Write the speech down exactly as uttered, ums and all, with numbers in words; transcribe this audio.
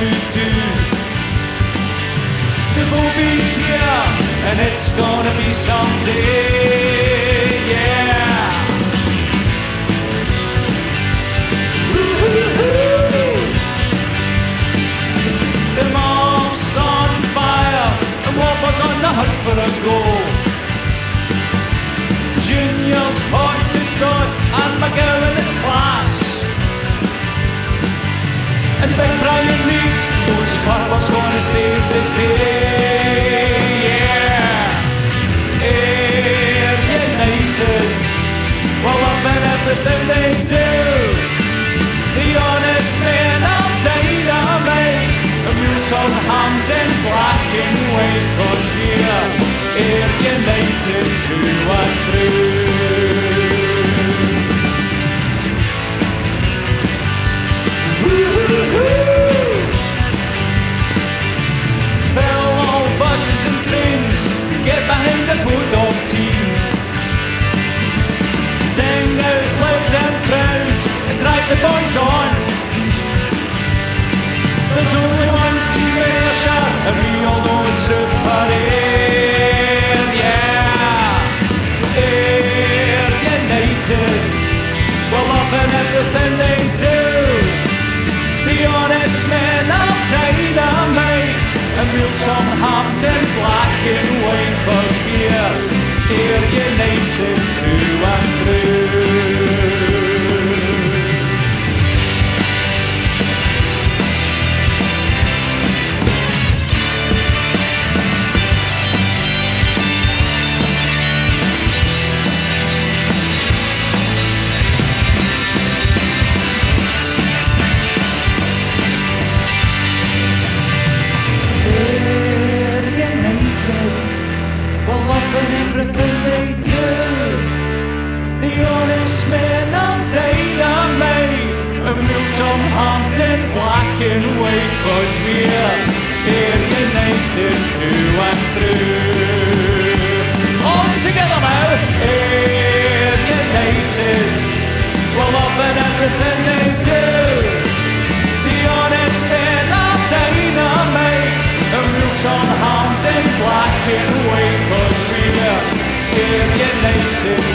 to do. The Boab's here, and it's gonna be someday, yeah. Woo-hoo-hoo. The mob's on fire, and Wobber's on the hunt for a goal. Junior's hot to trot, and McGowan is class. And Big Brian Reid knows Carver's gonna save the day, yeah. Ayr United, we're loving everything they do. The honest men are dynamite, and we'll turn Hampden black and white, 'cause we're Ayr United through and through. Fill all buses and trains, get behind the Boab team. Sing out loud and proud, and drive the boys on. There's only one team in Ayrshire, and we all know it's Super Ayr, yeah. Ayr United, we're loving everything they do. The honest men are dynamite, and we'll turn Hampden black and white, 'cause we're Ayr United through and through. We're loving everything they do. The honest men are dynamite, and we'll turn Hampden black and white, 'cause we're Ayr United through and through. All together now, Ayr United, we're loving everything they do. The honest men are dynamite, and we'll turn Hampden black and white, 'cause we're Ayr United